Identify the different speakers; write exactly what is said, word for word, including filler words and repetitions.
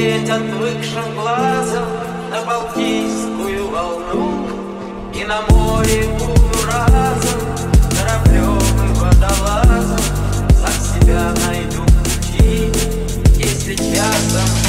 Speaker 1: глядеть отвыкшим глазом на Балтийскую волну, и на море буду разом кораблем и водолазом, сам себя найду в пути, если часом